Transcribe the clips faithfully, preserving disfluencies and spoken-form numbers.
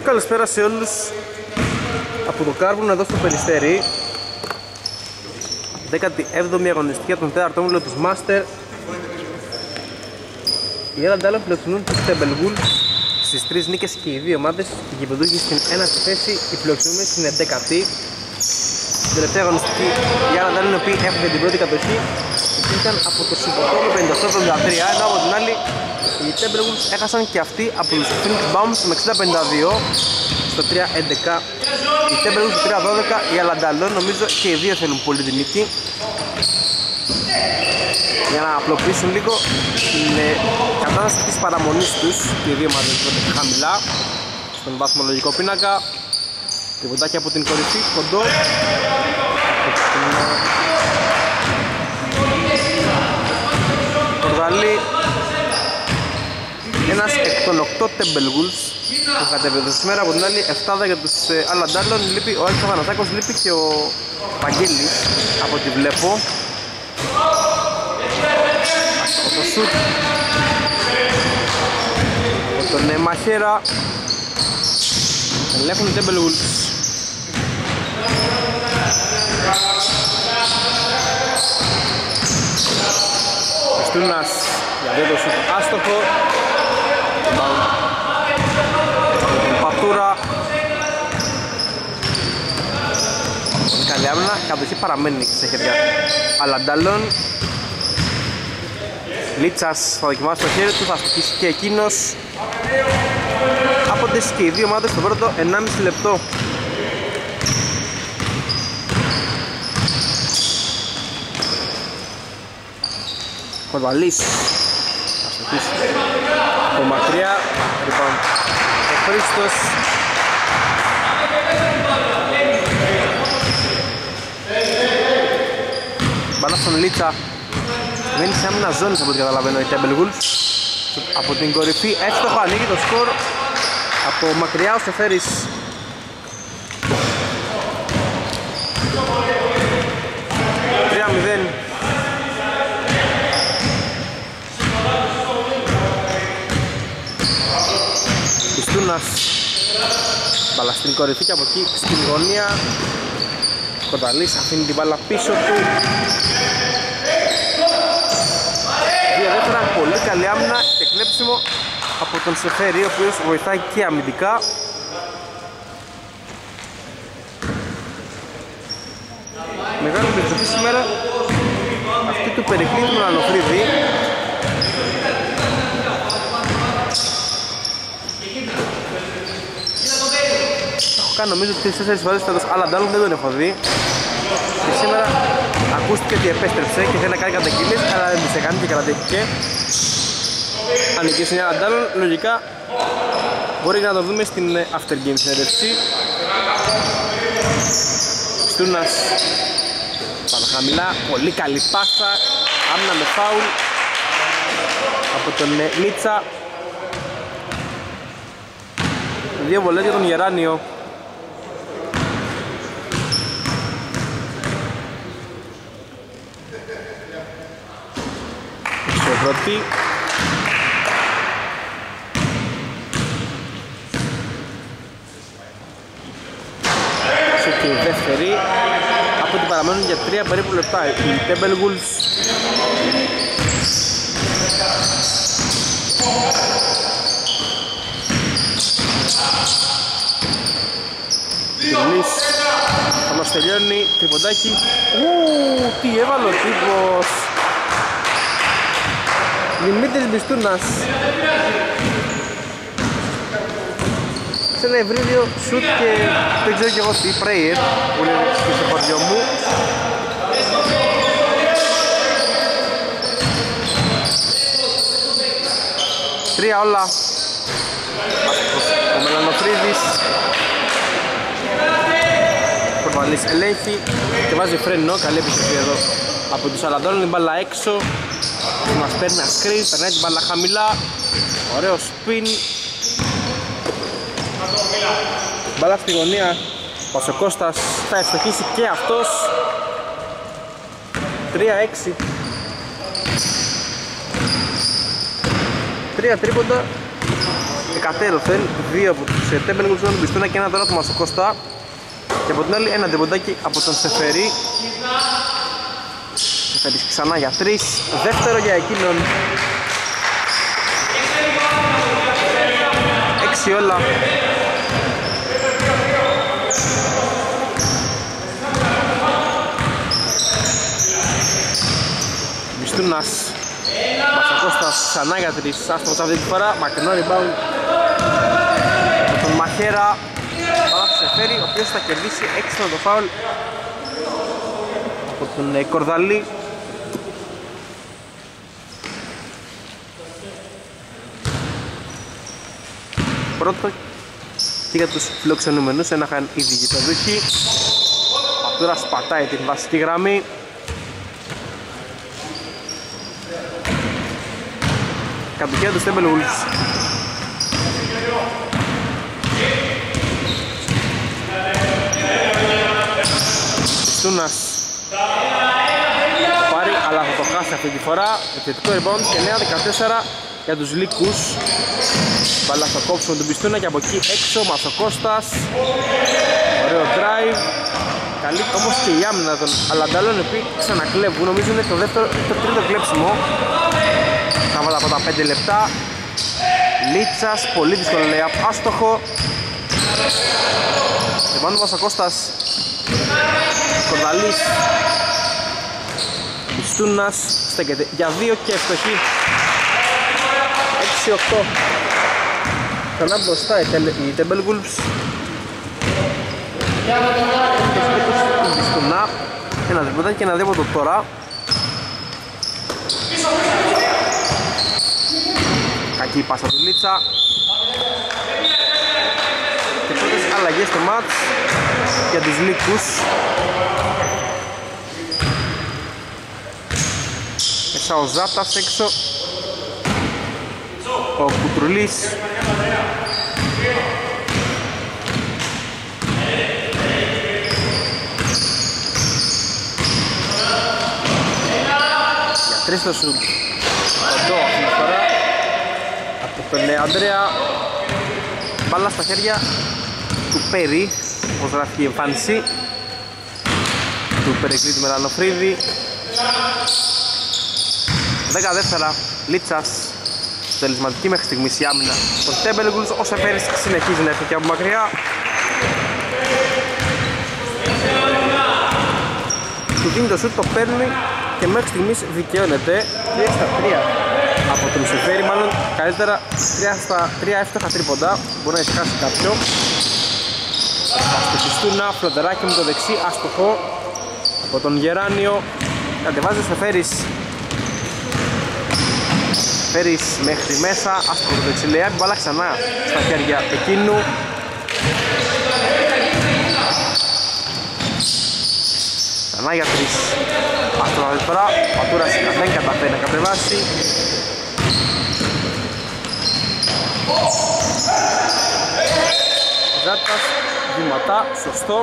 καλησπέρα σε όλους από το Κάρβουνο εδώ στο Περιστέρι. δέκατη έβδομη αγωνιστική από τον τέταρτο όμιλο της Master. Οι Έλαντα άλλων φιλοξενούν τους Temple Wolves στις τρεις νίκες και οι δύο ομάδες. Οι γηπεδούχοι στην ένατη θέση, οι φιλοξενούμενοι στην εντέκατη. Στην τελευταία αγωνιστική οι Έλαντα άλλων οι οποίοι έχουν την πρώτη κατοχή υπήρχαν από το Συμποτόλο πενήντα οκτώ εβδομήντα τρία, ενώ από την άλλη οι Temple Wolves έχασαν και αυτοί από τους Phoenix Bombs με εξήντα πενήντα δύο στο τρία έντεκα. Οι Temple Wolves στο τρία δώδεκα, οι Έλαντα άλλων νομίζω και οι δύο θέλουν πολύ την νίκη για να απλοποιήσουν λίγο την κατάσταση της παραμονής τους. Και οι δύο ομάδες βρίσκονται χαμηλά στον βαθμολογικό πίνακα. Τριβοντάκι από την κορυφή, κοντό. Κορδαλή. Ένας εκ των οκτώ Temple Wolves που κατέβαινε σήμερα. Από την άλλη εφτάδα για τους Έλαντα άλλων. Λείπει ο Άλεξα Θανασάκος, λείπει και ο Παγγέλης από ό,τι βλέπω. Από το σουτ από τον Μαχέρα ελέγχουν οι Temple Wolves. Στούνας για δύο το σουτ άστοχο. Πατούρα. Καλή άμυνα, κατοχή παραμένει σε χέρια Έλαντα άλλων. Λίτσας θα δοκιμάσει το χέρι του, θα στοιχήσει και εκείνος. Άποντες και οι δύο ομάδες στο πρώτο ενάμιση λεπτό. Κορβαλής θα στοιχήσει από μακριά. Λοιπόν, ο Χρήστος μπάλα στον Λίτσα. Μένει σε άμυνα ζώνης από ό,τι καταλαβαίνω οι Temple Wolves. Από την κορυφή εύστοχο ανοίγει το σκορ. Από μακριά ο Σεφέρης. τρία μηδέν. Πιστούνας. Μπάλα στην κορυφή και από εκεί στην γωνία. Κονταλής αφήνει την μπάλα πίσω του. Δύο δεύτερα, πολύ καλή άμυνα και κλέψιμο από τον Σεφέρη, ο οποίος βοηθάει και αμυντικά. Μεγάλη περιστροφή σήμερα αυτή του Περικλή του Ανοφρίδη. Έχω κάνει νομίζω τρεις τέσσερις φορές φέτος, αλλά αντάλλον δεν τον έχω δει. Και σήμερα ακούστηκε ότι επέστρεψε και θέλει να κάνει καταγγελίες, αλλά δεν τις έκανε και κρατήθηκε. Αν νικήσει μια Έλαντα άλλων, λογικά μπορεί να το δούμε στην after game συνέντευξη. Στούνας πάνω χαμηλά, πολύ καλή πάσα, άμυνα με φάουλ από τον Μίτσα. Δύο βολές για τον Γεράνιο. Πρώτη. Σε και η δεύτερη. Από την παραμένουν για τρία περίπου λεπτά οι Temple Wolves. Τουρνής όμως τελειώνει, τριποντάκι. Ου, τι έβαλε ο τύπος. Δημήτρης Μπιστούνας σε ένα ευρύδιο σουτ και δεν ξέρω κι εγώ τι, prayer που είναι στο χωριό μου. Τρία όλα. Ο Μελανοφρίδης Κορβαλής ελέγχει και βάζει φρένο, καλή επιστροφή εδώ από τους Έλαντα άλλων, η μπάλα έξω. Μας παίρνει ένα screen, περνάει την μπάλα χαμηλά. Ωραίο spin. Μπάλα στη γωνία. Πασοκώστας θα ευστοχίσει και αυτός. τρία έξι. Τρία τρίποντα εκατέρωθεν, δύο από τους Τέμπελγουλς του Μπιστούνα και ένα τώρα του Μασοκώστα. Και από την άλλη ένα τριποντάκι από τον Σεφέρη. Σεφέρης ξανά για τρεις, δεύτερο για εκείνον. Έξι όλα. Μπιστούνας, Μασοκώστας ξανά για τρεις, άστοχος αυτή τη φορά, μακρινό rebound από τον Μαχέρα. Πάρα του Σεφέρη, ο οποίος θα κερδίσει έξι με το φάουλ από τον Κορδαλή. Πρώτο και για τους φιλοξενούμενους, ένα είχαν ήδη γηπεδούχοι. Πατούρα σπατάει την βασική γραμμή. Κατοχία του Τέμπελγουλς. Στούνας πάρει, αλλά θα το χάσει αυτή τη φορά. Επιθετικό rebound και νέα δεκατέσσερα για τους Λύκους. Μπάλα θα κόψουμε τον Πιστούνα και από εκεί έξω Μασοκώστας. Ωραίο drive. Καλή όμως και η άμυνα των Αλαντάλων, οι οποίοι ξανακλέβουν. Νομίζω είναι το, δεύτερο, το τρίτο κλέψιμο. Θα βάλω από τα πέντε λεπτά. Λίτσας, πολύ δύσκολο layup, άστοχο. Λεβάνει ο Μασοκώστας. Κορδαλής. Πιστούνας στέκεται για δύο και ευστοχή. έξι οκτώ. Ξανά μπροστά οι Τέμπελγουλς. Πιστουνά. Ένα τριποντάκι και ένα δίποτο τώρα. Κακή πάσα του Λίτσα. Και πρώτες αλλαγές στο μάτς για τους Λύκους. Μέσα ο Ζάτας έξω. Ο Κουτρουλής. Για τρεις το σουτ. Κοντό αυτή τη φορά από τον Ανδρέα. Μπάλα στα χέρια του Πέρι, όπως γράφει η εμφάνιση του Περικλήτη Μελανοφρίδη. δέκα δεύτερα, Λίτσας. Τελεσματική μέχρι στιγμής η άμυνα των Τέμπελγουλς. Ο Σεφέρης συνεχίζει να έρθει και από μακριά. Του δίνει το σουτ, το παίρνει και μέχρι στιγμής δικαιώνεται. τρία στα τρία από τον Σεφέρη, μάλλον καλύτερα τρία στα τρία εύστοχα τρίποντα. Μπορεί να εισχάσει κάποιο. Αστοχιστούνα, φλωτεράκι με το δεξί, άστοχο από τον Γεράνιο. Κατεβάζει ο Σεφέρης. Σεφέρης μέχρι μέσα, άστοχο το δεξί λειά, μπάλα ξανά στα χέρια εκείνου. Ξανά για τρεις. Άστοχο αυτή φορά, ο Πατούρας δεν καταφέρει να κατεβάσει. Ζάτας, βήματα, σωστό.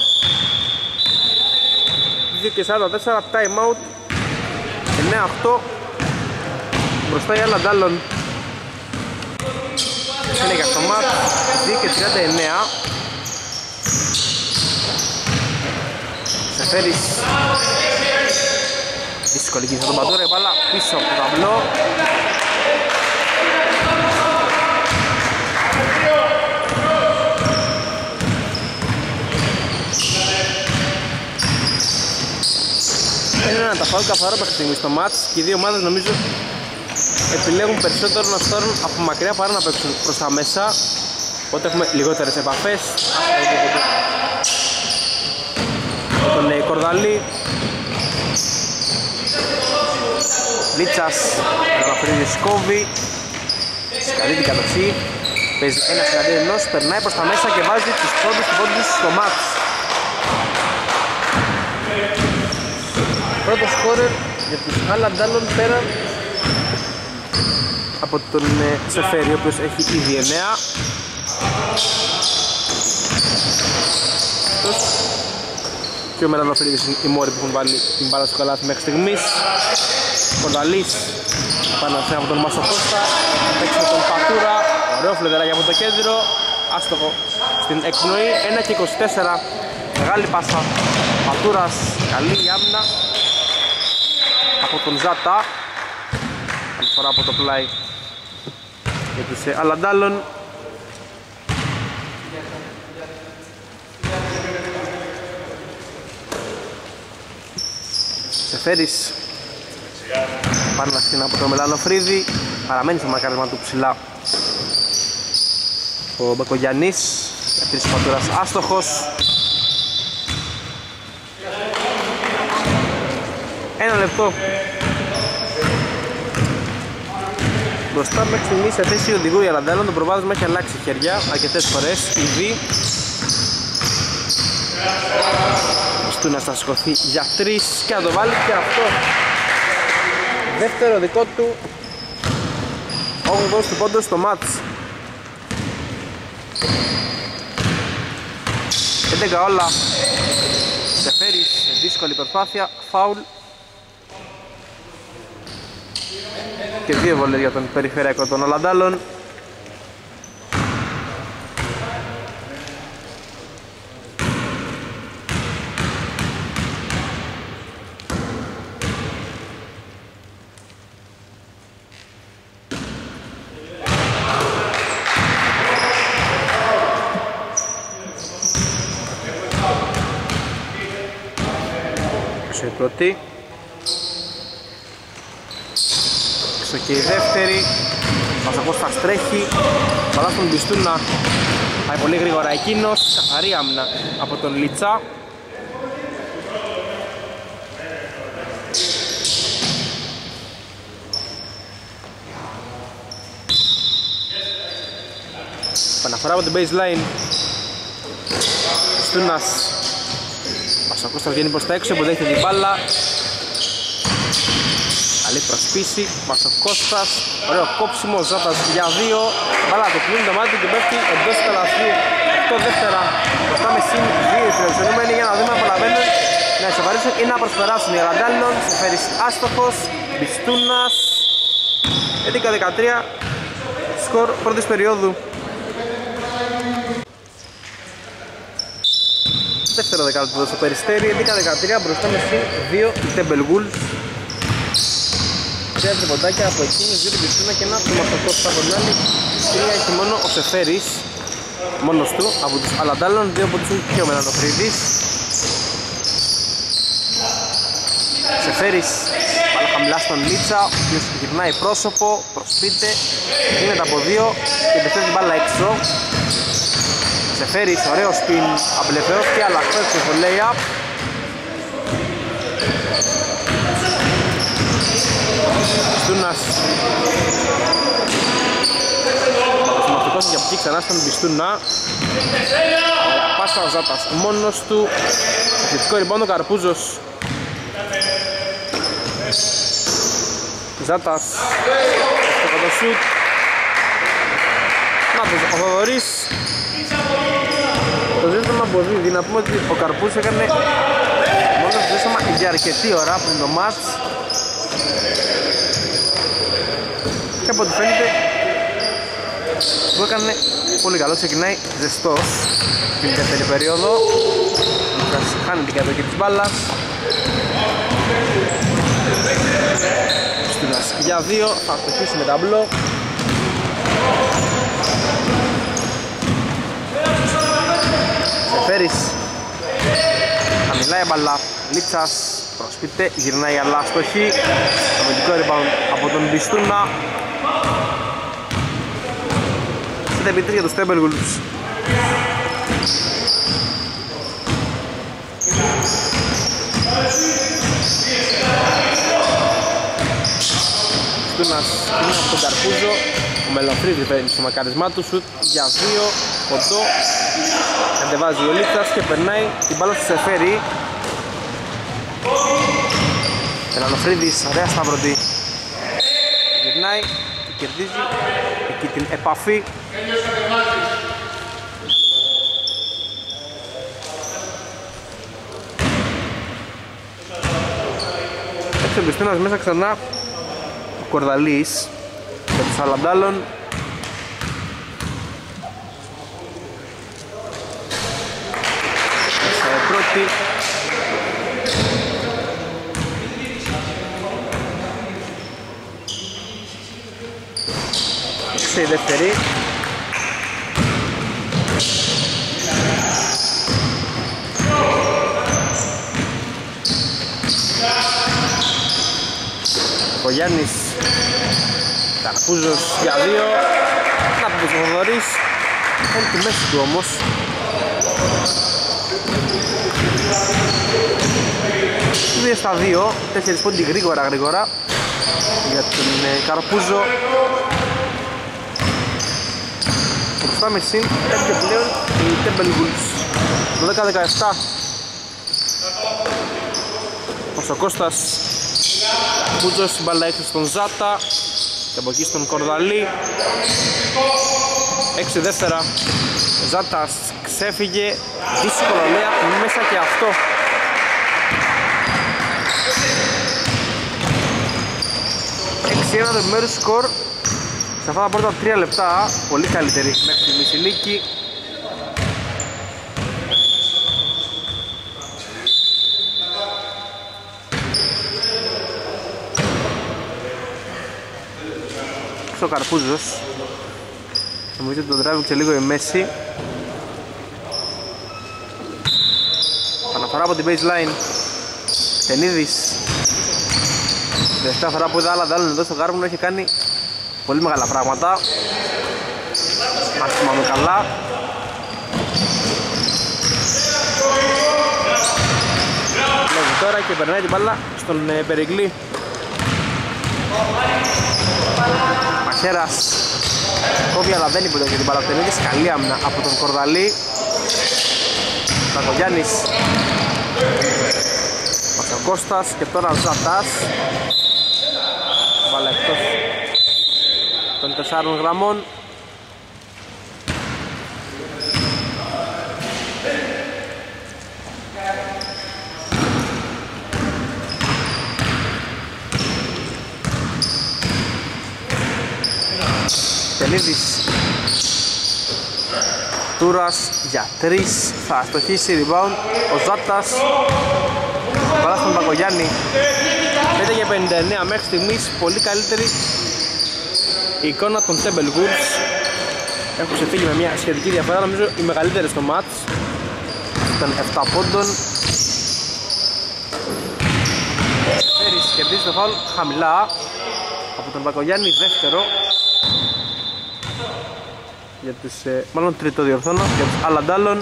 δύο και σαράντα τέσσερα, time out. εννέα οκτώ. Μπροστά η Αλαντάλων. Είναι για το μάτ. δύο και τριάντα εννέα. Σεφέρης. Δύσκολη κίνηση από τον Παντούρα, η μπάλα πίσω από το ταμπλό. Είναι ένα τα φάουλ καθαρό μέχρι στιγμή στο μάτς και οι δύο ομάδες νομίζω επιλέγουν περισσότερο να στάρουν από μακριά παρά να παίξουν προς τα μέσα. Οπότε έχουμε λιγότερες επαφές. Από τον Κορδαλή. Λίτσας, Αναφρίδης κόβει. Σκαλεί την κατοχή. Παίζει ένα συναντήρι ενός, περνάει προς τα μέσα και βάζει τους πρώτους του πόντους στο μάτς. Πρώτο σκόρερ για τους Αλαντάλων πέρα από τον Σεφέρη, ο οποίος έχει ήδη εννέα. Και ο Μελανοφρίδης είναι οι μόροι που έχουν βάλει την μπάλα στο καλάθι μέχρι στιγμής. Κορδαλής πάνω από τον Μασοκώστα, παίξει με τον Πατούρα. Ωραίο φλεδεράκι από το κέντρο, άστοχο στην εκπνοή. Ένα και είκοσι τέσσερα, μεγάλη πάσα Πατούρας, καλή η άμυνα από τον Ζάτα. Άλλη φορά από το πλάι για τους Αλαντάλλων. Σεφέρης πάνε να στείλει από το Μελανοφρίδη, παραμένει στο μακάρισμα του ψηλά ο Μπακογιαννής, για τρεις Πατούρας άστοχος. Ένα λεπτό μπροστά μέχρι στιγμής σε θέση οδηγού η Αλαντάλλων. Το προβάδισμα έχει αλλάξει χέρια αρκετές φορές. Ήδη Στούνας θα σηκωθεί για τρεις και να το βάλει και αυτό. Δεύτερο δικό του, όγδοος του πόντος στο μάτς. έντεκα όλα. Σεφέρης, δύσκολη προσπάθεια, φάουλ. Και δύο βολές για τον περιφερειακό των Αλαντάλλων. Η πρώτη, έξω και η δεύτερη. Πασακός θα στρέχει, παλά στον Μπιστούνα, πάει πολύ γρήγορα εκείνος. Καθαρή άμυνα από τον Λίτσα. Παναφορά από την baseline. Μπιστούνας, Πασακός θα βγαίνει προς τα έξω, υποδέχεται την μπάλα. Καλή προσπίση, Μαρσοκώστας, ωραίο κόψιμο, Ζάτας για δύο. Μπάλα το κλείνει το μάτι και πέφτει εντός του καλαθιού. οκτώ δεύτερα, μπροστά με συν δύο οι φιλοξενούμενοι για να δούμε αν προλαβαίνουν να ισοβαρίσουν ή να προσπεράσουν οι Αλαντάλλων. Σεφέρης άστοχος, Μπιστούνας, έντεκα δεκατρία, σκορ πρώτης περίοδου. Δεύτερο δεκάλεπτο στο Περιστέρι, έντεκα δεκατρία, μπροστά με συν δύο οι Temple Wolves. Τρία τριποντάκια από εκείνους, δύο την Πιστούνα και ένα από το Μαρσοκώστα από την άλλη. Τρία έχει μόνο ο Σεφέρης, μόνος του, από τους Αλαντάλλων, δύο από τους και ο Μελανοφρίδης. Σεφέρης, πάλι χαμηλά στον Λίτσα, ο οποίος γυρνάει πρόσωπο, προσπείται, γίνεται από δύο και επιστρέφει την μπάλα έξω. Σεφέρης, ωραίο σπιν, απελευθερώθηκε αλλά χθες στο lay-up. Μπιστούνας, συμμαχτικός και από εκεί ξανά στον Μπιστούνα. Πάσα ο Ζάτας μόνος του, αθλητικό rebound ο Καρπούζος. Ζάτας στο κοντοσούτ. Να το ο Θοδωρής. Το ζήτημα αποδίδει, να πούμε ότι ο Καρπούς έκανε μόνο το ζήτημα για αρκετή ώρα πριν το μάτς και από ό,τι φαίνεται που έκανε πολύ καλό, ξεκινάει ζεστός στην δεύτερη περίοδο. Λούκας χάνει την κατοχή της μπάλας. Στούνας για δύο, θα αστοχίσει με ταμπλό. Σεφέρης, χαμηλά η μπαλά, Λίτσας, προσπίτε, γυρνάει αλλά αστοχή. Αμυντικό rebound από τον Μπιστούνα. Στην επιτρία για τους Temple Wolves. Μπιστούνας είναι από τον Καρπούζο. Ο Μελανοφρίδης παίρνει στο μακαρισμά του, σουτ για δύο, κοντό. Κατεβάζει ο Λίτσας και περνάει την μπάλα στο Σεφέρη. Μελανοφρίδης, ωραία σταυρωτή. Γυρνάει και κερδίζει εκεί την επαφή. Έτσι ο Μπιστούνας μέσα ξανά ο Κορδαλής για τους Αλαντάλλων. πρώτη. Σε η δεύτερη. Ο Γιάννης Καρπούζος για δύο. Να πει ο Θοδωρής. Είναι τη μέση του όμως. Δύο στα δύο. Τέσσερις πόντι γρήγορα γρήγορα για τον Καρπούζο. Πάμε συν πέντε πλέον οι Temple Wolves. δώδεκα δεκαεπτά. Ο Κώστας Μπούτζος, μπάλα έξω στον Ζάτα και από εκεί στον Κορδαλή. Έξι δεύτερα. Ζάτας ξέφυγε, δύσκολο λέει, μέσα και αυτό. Έξι ένα το επιμέρους σκορ. Σε αυτά τα πρώτα τρία λεπτά, πολύ καλύτερη μέχρι τη Μισηλίκη. Ο Καρπούζος. Νομίζω ότι τον τράβηξε λίγο η μέση. Αναφορά από την baseline. Τενίδης. Η τελευταία φορά που είδα άλλα ντάλλον εδώ στο Γάρμουνο έχει κάνει πολύ μεγάλα πράγματα. Αν θυμάμαι καλά. Λέγει τώρα και περνάει την μπάλα στον ε, Περικλή. Μαχαίρας κόβει αλλά δεν υποτέχει την μπάλα. Τενίδης, καλή άμυνα από τον Κορδαλή. Κακογιάννης. Κώστας και τώρα Ζατάς. Μπάλα εκτός των τεσσάρων γραμμών. Τελίδης. Τούρας για τρεις, θα στοχίσει rebound ο Ζάτας. Παρά στον Πακογιάννη. πέντε για πενήντα εννέα μέχρι στιγμής, πολύ καλύτερη η εικόνα των Temple Wolves. Έχουν ξεφύγει με μια σχετική διαφορά, νομίζω οι μεγαλύτερες στο μάτς. Ήταν επτά πόντων. Φέρης κερδίζει το φάουλ χαμηλά από τον Πακογιάννη, δεύτερο για τους, ε, μάλλον τρίτο διορθώνω, για τους Αλαντάλλον.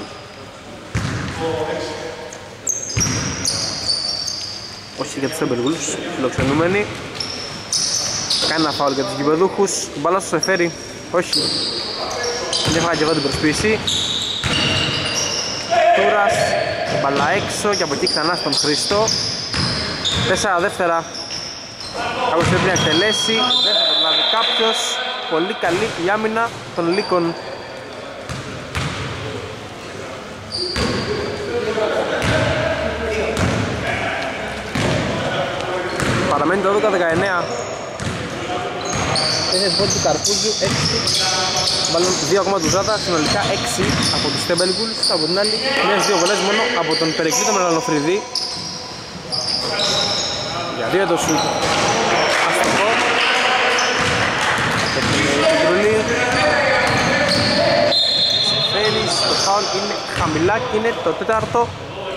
Όχι για τους Temple Wolves, φιλοξενούμενοι. Κάνει ένα φάουλ για τους γηπεδούχους. Μπάλα στο Σεφέρι, όχι. Δεν έφαγα και εγώ την προσποίηση. Τούρας, μπάλα έξω και από εκεί ξανά στον Χρήστο. Τέσσερα δεύτερα. Κάποιος πρέπει να εκτελέσει, δεν θα τον λάβει κάποιος. Πολύ καλή η άμυνα των Λύκων. Παραμένει το δώδεκα δεκαεννέα. Τέσσερις πόντους του Καρπούζου, έξι. Μάλλον δύο ακόμα του Ζάτα, συνολικά έξι από τους Temple Wolves. Από την άλλη, μιας δύο βολές μόνο από τον Περικλήτο Μελανοφρυδή. Για δύο το σουτ. Αστοχό. Σεφέρης, το φάουλ είναι χαμηλά και είναι το τέταρτο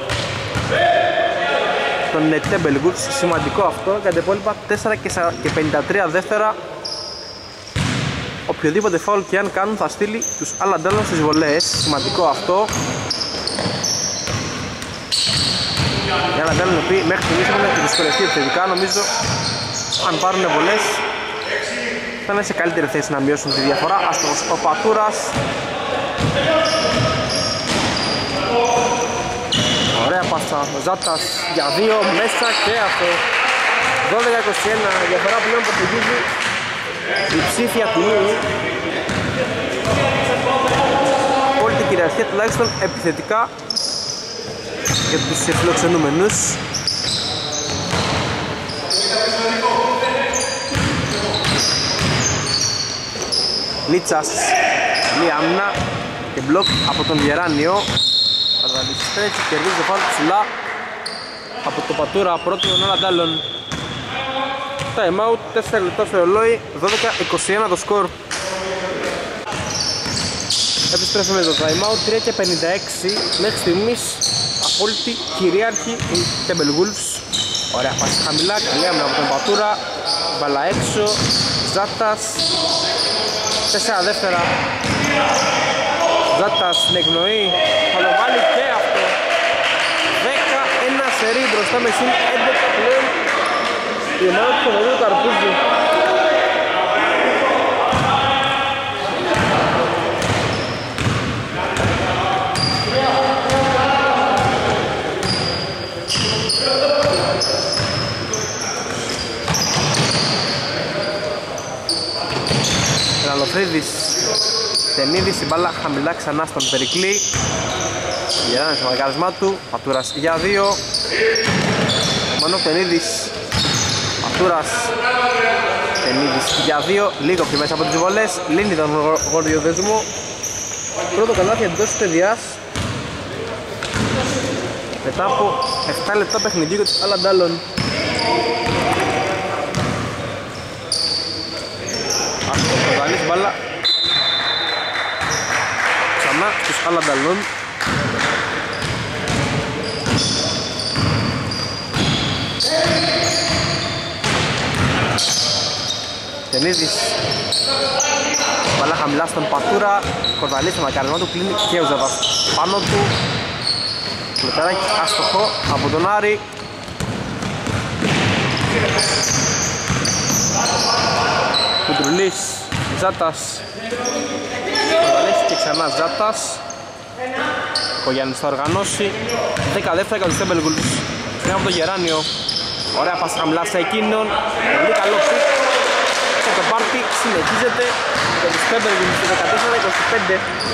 των Temple Wolves. Σημαντικό αυτό, για τα υπόλοιπα τέσσερα και πενήντα τρία δεύτερα. Οποιοδήποτε φάουλ και αν κάνουν θα στείλει τους Αλαντάλλον στις βολές. Σημαντικό αυτό. Οι Αλαντάλλον οι οποίοι μέχρι στιγμής έχουν δυσκολευτεί επιθετικά, νομίζω αν πάρουν βολές θα είναι σε καλύτερη θέση να μειώσουν τη διαφορά. Άστοχος ο Πατούρας. Ωραία πάσα, ο Ζάτας για δύο, μέσα και αυτό. δώδεκα είκοσι ένα, διαφορά πλέον που φυγίζει η ψήφια τιμή. Όλη την κυριαρχία τουλάχιστον επιθετικά για τους φιλοξενούμενους. Λίτσας, καλή άμυνα και μπλοκ από τον Γεράνιο. Θα Καρδαλής στρέψει, κερδίζει το φάουλ ψηλά από το Πατούρα, πρώτο τον Όλαντ Άλλον. Time out, τέσσερα λεπτά στο ρολόι, δώδεκα είκοσι ένα το σκορ. Επιστρέφουμε το time out, τρία και πενήντα έξι. Μέχρι στιγμής απόλυτη κυρίαρχη η Temple Wolves. Ωραία πάση χαμηλά, καλή άμυνα από τον Πατούρα. Μπαλά έξω, Ζάτας. Τέσσερα δεύτερα. Ζάτας στην εκπνοή, θα το βάλει και αυτό. Δέκα ένα σερί μπροστά με συν έντεκα πλέον η ομάδα του Κωνσταντίνου Καρπούζου. Ραλοφρίδης, Τενίδης, η μπάλα χαμηλά ξανά στον Περικλή. Γεράνε στο μαρκάρισμά του, Πατούρας για δύο. Μανώ Τενίδης, Πατούρας, Τενίδης για δύο. Λίγο πιο μέσα από τις βολές, λύνει τον γοριοδεσμό. Πρώτο καλάθι εντός παιδιάς μετά από επτά λεπτά παιχνιδιού και τους Όλαντ Άλλον. Κονταλής μπάλα ξανά στους Όλαντ Άλλον. Τενίδης, μπάλα χαμηλά στον Πατούρα. Κονταλής στο μακαρισμό του, κλείνει και ο Ζαβάς πάνω του. Πλετεράκι άστοχο από τον Άρη. Κουντρουλής, Ζάτας, Κονταλής και ξανά Ζάτας. Ο Γιάννης θα οργανώσει. Δέκα δεύτερα για τους Temple Wolves. Στην από το Γεράνιο. Ωραία πάσα χαμηλά σε εκείνον. Πολύ καλό πικ. Και το πάρτι συνεχίζεται για τους Temple Wolves δεκατέσσερα είκοσι πέντε.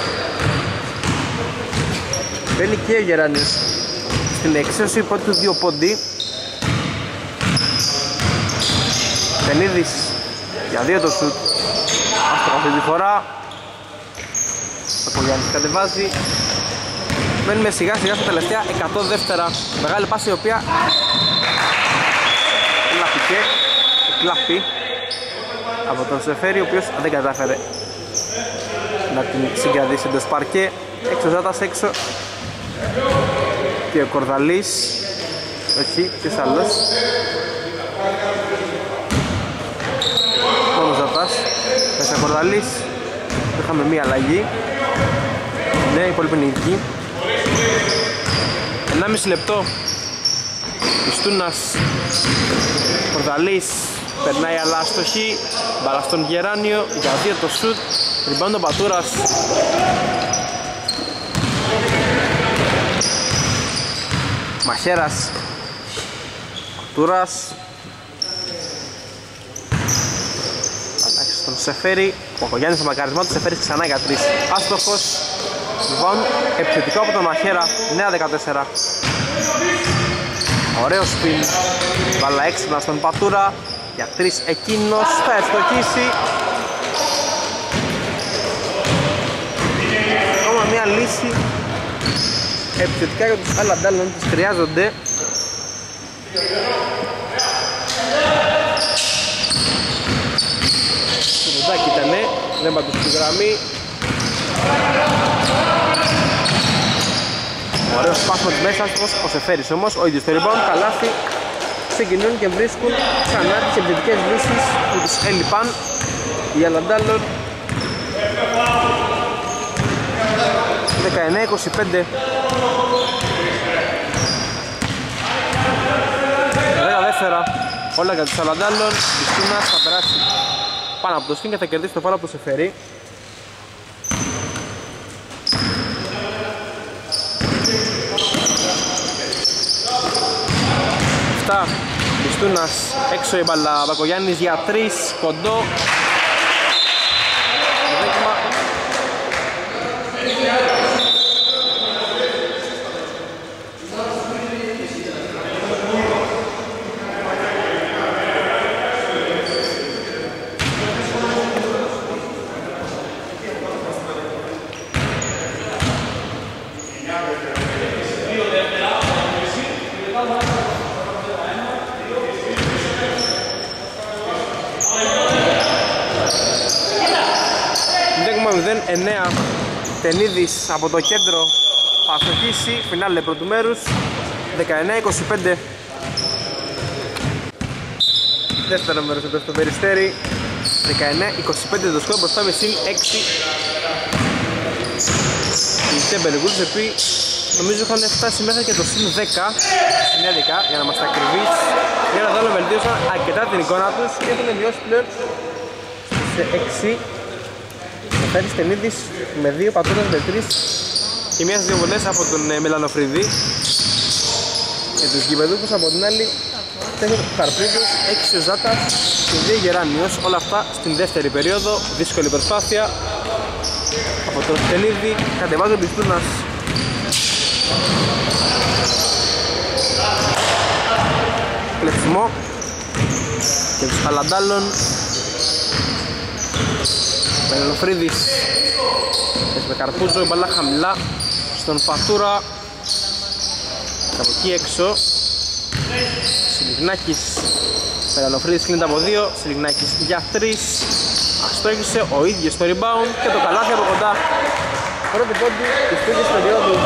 Μπαίνει και ο Γεράνιος στην εξαίωση, πρώτη του δύο πόντι. Τενίδης για δύο το σουτ. Άστοχο αυτή τη φορά. Ο Κογιάννης κατεβάζει. Μένουμε σιγά σιγά στα τελευταία εκατό δεύτερα. Μεγάλη πάση η οποία κλαπηκε, κλάπει από τον Σεφέρη, ο οποίος δεν κατάφερε να την συγκρατήσει εντός παρκέ. Έξω Ζάτας, έξω και ο Κορδαλής. Όχι, ποιος άλλος. Μόνο Ζάτας. Μέσα Κορδαλής. Είχαμε μία αλλαγή. Ναι, η υπόλοιπη είναι εκεί. ενάμιση λεπτό. Ιστούνας, Κορδαλής περνάει αλλά άστοχη. Μπάλα στον Γεράνιο για δύο το σουτ. Rebound ο Πατούρας. Μαχαίρας, Πατούρας. Αλλάξει στον Σεφέρη. Ο Παπαγιάννης στο μακαρισμό του, Σεφέρης ξανά για τρεις. Άστοχος. Λοιπόν, επιθετικό από τον Μαχαίρα. Νέα δεκατέσσερα. Ωραίο σπιν. Βάλα έξυπνα στον Πατούρα. Για τρεις εκείνος θα ευστοχίσει. Ακόμα μια λύση επιθετικά για τους Όλαντ Άλλον, τους χρειάζονται. Το δοντάκι ήτανε, δεν παντούς στη γραμμή. Ωραίος σπάσμα της μέσας, ο Σεφέρης όμως, ο ίδιος το rebound, καλάθι. Ξεκινούν και βρίσκουν ξανά τις επιθετικές λύσεις που τους έλειπαν οι Όλαντ Άλλον. δεκαεννέα είκοσι πέντε. δέκα δεύτερα. Όλα για τους Όλαντ Άλλον. Η Στούνας θα περάσει πάνω από το σκιν και θα κερδίσει το φάουλ από το Σεφέρη. Εφτά. Ιστούνας έξω η μπαλά. Βακογιάννης για τρεις. Κοντό. Δέκμα. μηδέν εννέα. Τενίδης από το κέντρο θα αστοχίσει, φινάλε πρώτου μέρους, δεκαεννέα είκοσι πέντε. Δεύτερο μέρος εδώ στο Περιστέρι, δεκαεννέα είκοσι πέντε το σκορ, μπροστά με συν έξι. Οι Timberwolves οι οποίοι νομίζω είχαν φτάσει μέχρι και το συν δέκα, συν έντεκα για να είμαστε ακριβείς. Για να δω βελτίωσαν αρκετά την εικόνα τους και έχουν μειώσει πλέον στις έξι. Ο Φέρης Τενίδης με δύο, Πατούρας με τρεις και μία στις δύο βολές από τον Μελανοφρίδη. Και τους γηπεδούχους από την άλλη τέσσερα του Χαρπρίδους, έξι ο Ζάτας και δύο Γεράνιος. Όλα αυτά στην δεύτερη περίοδο, δύσκολη προσπάθεια από τον Τενίδη, κατεβάζει ο Μπιστούνας. Κλεψιμό και τους Παλαντάλλων. Μελανοφρίδης με Καρπούζο, η μπαλά χαμηλά στον Πατούρα. Από εκεί έξω Σιλιγνάκης, Μελανοφρίδης κλείνεται από δύο, Σιλιγνάκης για τρεις. Αστόχησε ο ίδιος στο rebound και το καλάθι από κοντά. Πρώτη πόντι της τρίτης περίοδου.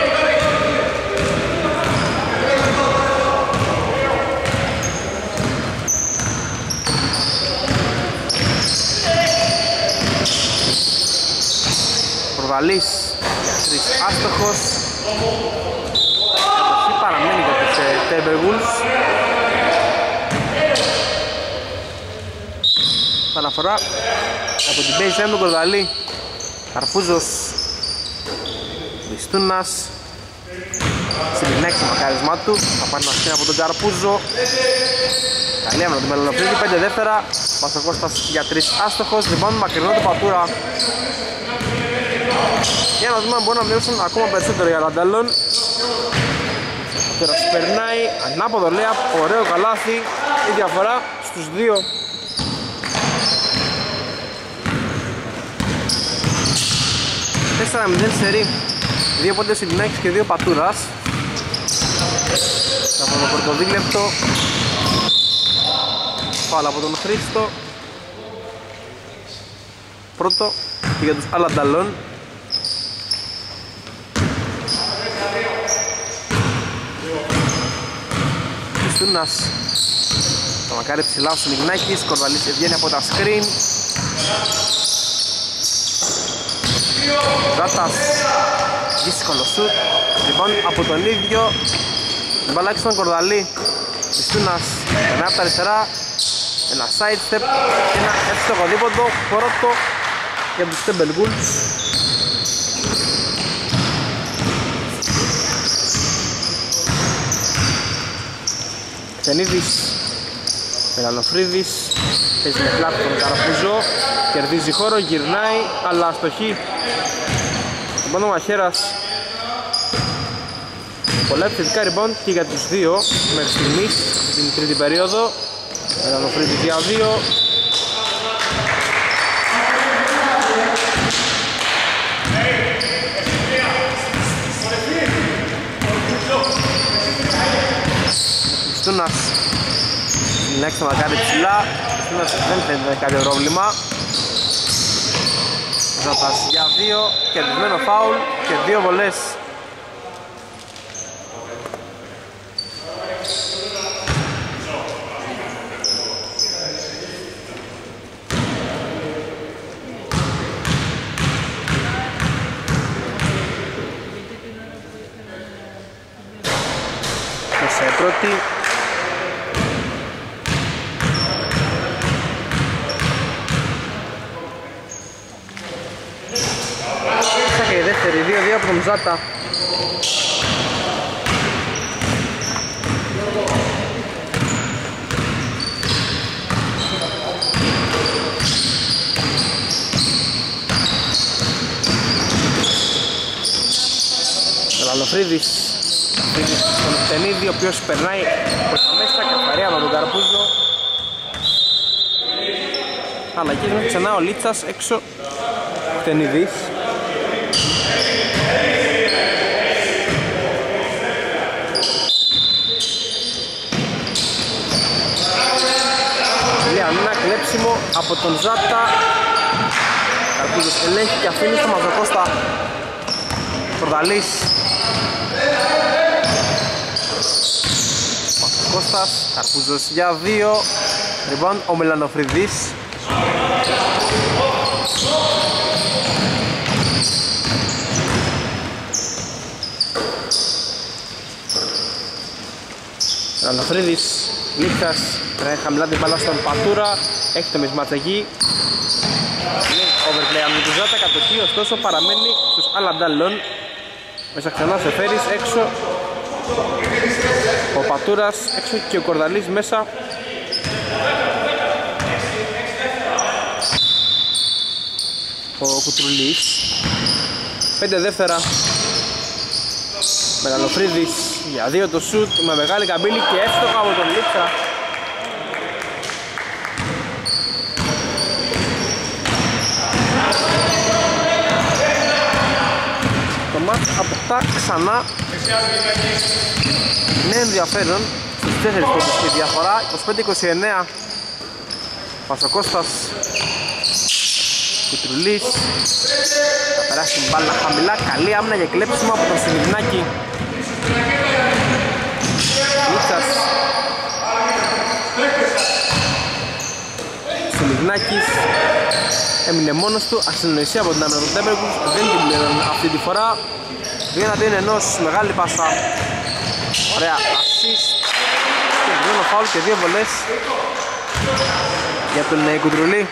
Προβαλής για τρεις άστοχος. Κατοχή παραμένει για τους Timberwolves. Αναφορά από την baseline του Κορδαλή. Καρπούζος, Μπιστούνας, Σιλιγνάκης το μακάρισμά του. Θα πάρει ένα σκήνα από τον Καρπούζο. Καλή άμυνα του Μελανοφρίδη, πέντε δεύτερα. Παστοκώστας για τρεις άστοχος. Λοιπόν, μακρινό του Πατούρα. Για να δούμε αν μπορούν να μειώσουν ακόμα περισσότερο για Λαντάλλον. Τώρα περνάει, ανάποδο λέει, ωραίο καλάθι. Η διαφορά στους δύο. τέσσερα μηδέν σερί. Δύο πόντες Σιλιγνάκης και δύο Πατούρας. Από το πρωτοδίλεπτο. Φάουλ από τον Χρήστο. Πρώτο και για τους Αλανταλλών. Μπιστούνας. Θα μακάρει ψηλά ο Σιλιγνάκης. Κορδαλής βγαίνει από τα screen. Ζάτας, δύσκολο σουτ. Λοιπόν, από τον ίδιο την μπαλάκι στον Κορδαλή. Μπιστούνας, περνάει από τα αριστερά. Ένα side step και ένα εύστοχο δίποντο. Πρώτο για τους Timberwolves. Τενίδης, Μελανοφρίδης, παίζει με πλάτη τον Καραπούζο, κερδίζει χώρο, γυρνάει, αλλά αστοχή. Τον πάνω μαχαίρας. Πολλά επιθετικά rebound και για τους δύο μέχρι στιγμής στην τρίτη περίοδο. Μελανοφρίδης για δύο. Μπιστούνας, Σιλιγνάκης θα μακάρει ψηλά. Μπιστούνας δεν φαίνεται κάποιο πρόβλημα. Ζάτας για δύο, κερδισμένο φάουλ και δύο βολές. Και σε πρώτη και η δεύτερη, δύο δύο από τον Ζάτα. Μελανοφρίδης στον Τενίδη, ο οποίος περνάει προς τα μέσα, καθαρία με τον Καρπούζο. Αλλαγές μέχρι ξανά ο Λίτσας έξω. Τενίδης. Μια κλέψιμο από τον Ζάτα. Καρπούζος ελέγχει και αφήνει στο Μαζοκώστα. Κορδαλής. Μαζοκώστας, Καρπούζος για δύο. Rebound ο Μελανοφρυδής. Μελανοφρυδής, Λίξας, τρέχει χαμηλά την μπάλα στον Πατούρα. Έχει το μισμάτς εκεί. Overplay από την Ζάτα, κατοχή, ωστόσο παραμένει στους Αλαντάλλον. Μέσα ξανά σε φέρεις, έξω ο Πατούρας, έξω και ο Κορδαλής μέσα. Ο Κουτρουλής, πέντε δεύτερα. Μελανοφρύδης για δύο το σουτ με μεγάλη καμπύλη και εύστοχα από τον Λίξα. Το μάτς αποκτά ξανά νέο ενδιαφέρον στους τέσσερις πόντους και διαφορά είκοσι πέντε είκοσι εννέα. Πασοκώστας, Κουτρουλής, θα περάσει την μπάλα χαμηλά, καλή άμυνα και κλέψιμο από τον Σιλιγνάκη. Λίτσας, Σιλιγνάκης έμεινε μόνος του, ασυνοησία από την άμυνα του Τέμπεργκους, δεν την πλήρωνε αυτή τη φορά. Δύο εναντίον ενός, μεγάλη πάσα, ωραία assist και δύο φάουλ και δύο βολές για τον Κουτρουλή.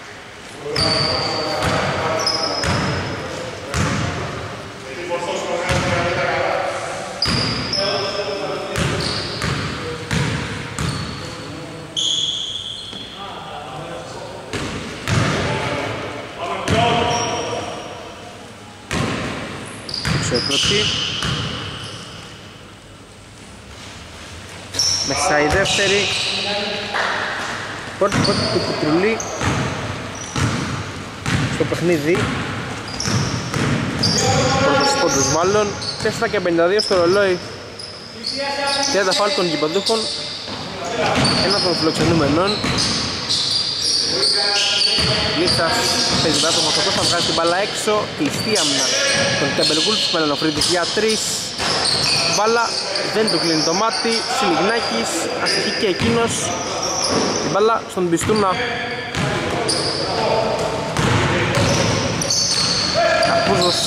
Πρώτη. Μέσα η δεύτερη. Πρώτη πρώτη του Κουτρουλή στο παιχνίδι. Πρώτος πόντος μάλλον. τέσσερα και πενήντα δύο στο ρολόι. τριάντα φάουλ των γηπεδούχων. Ένα των φιλοξενούμενων. Λίξας παίζει μπράτο Μαστοκός, θα βγάζει την μπάλα έξω. Κλειστή άμυνα τον Τέμπελγκουλ, Μελανοφρύδης για τρεις. Μπάλα δεν του κλείνει το μάτι. Σιλιγνάκης, αστυχεί και εκείνος. Την μπάλα στον Πιστούνα. Καρπούζος.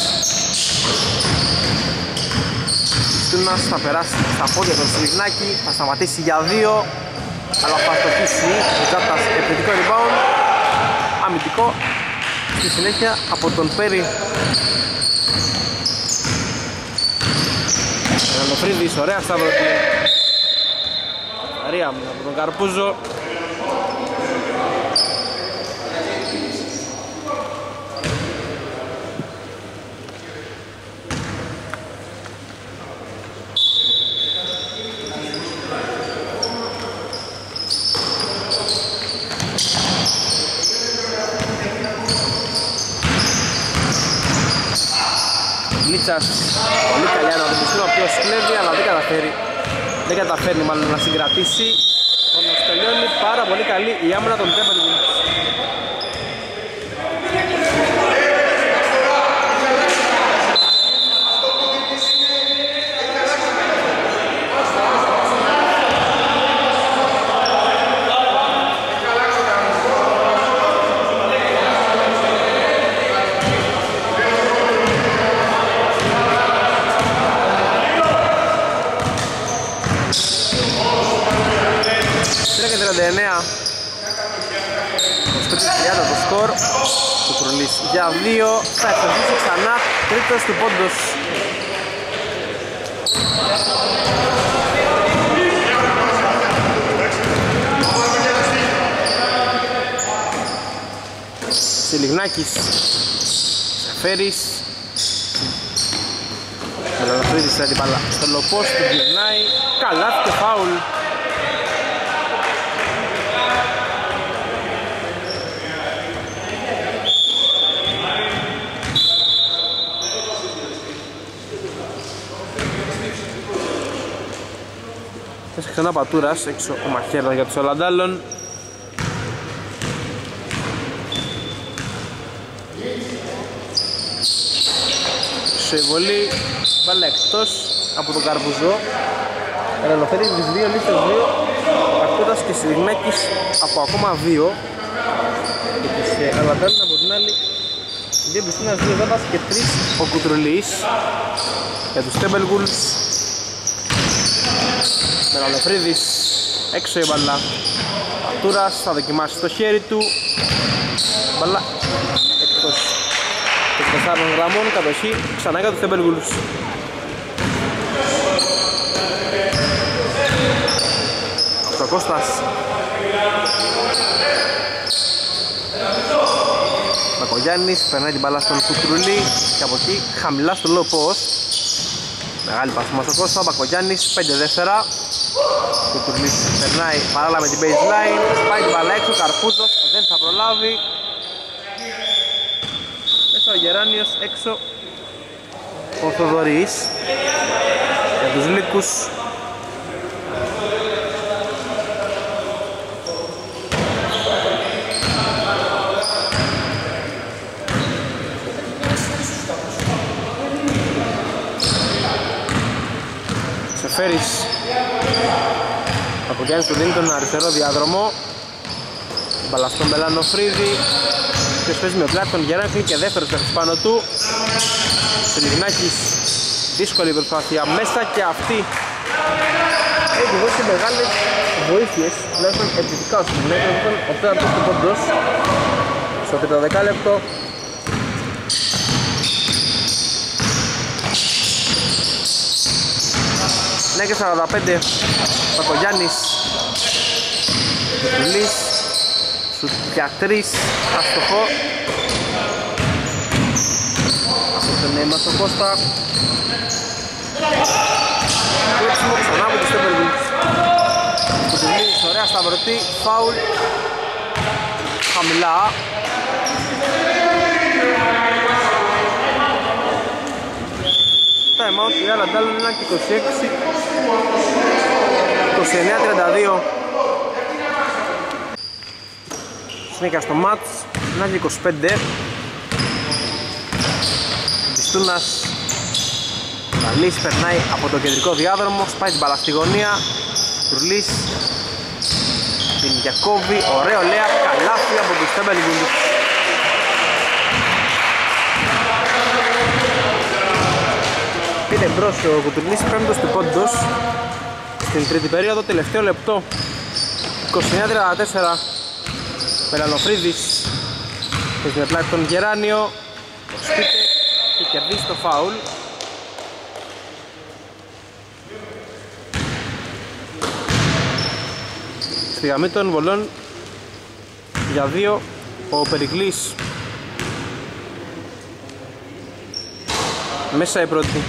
Πιστούνας θα περάσει στα πόδια του Σιλιγνάκη. Θα σταματήσει για δύο. Αλλά θα στοχίσει ο Ζάτας, επιθετικό rebound. Αμυντικό στη συνέχεια από τον Πέρι. Μελανοφρύδης, ωραία σταυρωτή. Αρία από τον Καρπούζο. Λίτσας, πολύ καλή αναδημισία, ο οποίος κλέβει αλλά δεν καταφέρει, δεν καταφέρνει μάλλον να συγκρατήσει. Όμως τελειώνει πάρα πολύ καλή η άμυνα των Τέμπελγκουλ. τριάντα το σκορ. Κουτρουλής για δύο. Θα εξαρτήσει ξανά. Τρίτος του πόντος. Σιλιγνάκης, Σεφέρης. Μελανοφρύδης θα την μπάλα στο λοπός του, γυρνάει. Καλάθι και φάουλ. Ξανά Πατούρας, έξω ο Μαχαίρας για τους Ολαντάλλον. Έσω η βολή, μπάλα εκτός από τον Καρπουζό. Ελευθερεί τις δύο λίστες δύο, ο Καρτούρας και Συρινάκης από ακόμα δύο. Και τους Αλαντάλουν από την άλλη δύο Μπιστούνας, δύο Δάτας και τρεις ο Κουτρουλής. Για τους Τέμπελγουλς Μεραλοφρίδης, έξω η μπάλα. Καρτούρας θα δοκιμάσει το χέρι του, μπάλα εκτός. Και τεσσάρων γραμμών κατοχή ξανά για τους Τέμπελγουλς. Ο Κώστας Μακογιάννης περνάει την μπάλα στον Κουτρουλή και από εκεί χαμηλά στο low post. Μεγάλη πασίμα στο Κώστα, Μακογιάννης πέντε δεύτερα. Κουτρουλής περνάει παράλληλα με την baseline, πάει την μπάλα έξω, Καρπούζος δεν θα προλάβει. Μέσα ο Γεράνιος, έξω ο Θοδωρής. Για τους Λύκους Σεφέρης, Πακογιάννης του δίνει τον αριστερό διάδρομο. Μπαλά στον Μελανοφρίδη, και παίζει με πλάτη τον Γεράνη και δεύτερος παίχτης πάνω του. Σελιγνάκης, δύσκολη προσπάθεια μέσα και αυτή έχει δώσει μεγάλες βοήθειες, τουλάχιστον επιθετικά ως την μέχρι ο τέταρτος του πόντος στο τρίτο δεκάλεπτο. Ναι και σαράντα πέντε, Πακογιάννης, Κουτουλής, σουτ για τρεις, αστοχό. Αυτό το νέμα στον Κώστα. Κλέψιμο ξανά από τους Τέμπελγουλς. Κουτουλής, ωραία σταυρωτή, φάουλ, χαμηλά. Time out, η άλλα ντάλλον είναι και είκοσι έξι είκοσι εννέα τριάντα δύο. Συνέχεια στο μάτς, είναι και είκοσι πέντε. Μπιστούνας Καλής περνάει από το κεντρικό διάδρομο, σπάει την μπάλα στη γωνία. Τρουλής την Γιακώβη, ωραίο λέα, καλάθι από τους Τέμπελγουλς. Πήρε μπρος ο Κουτουρλής, πέμπτος του πόντος στην τρίτη περίοδο, τελευταίο λεπτό. είκοσι εννέα τριάντα τέσσερα. Μελανοφρίδης παίζει με πλάτη τον Γεράνιο, σκούτε και κερδίζει το φάουλ. Στη γραμμή των βολών για δύο ο Περικλής. Μέσα η πρώτη.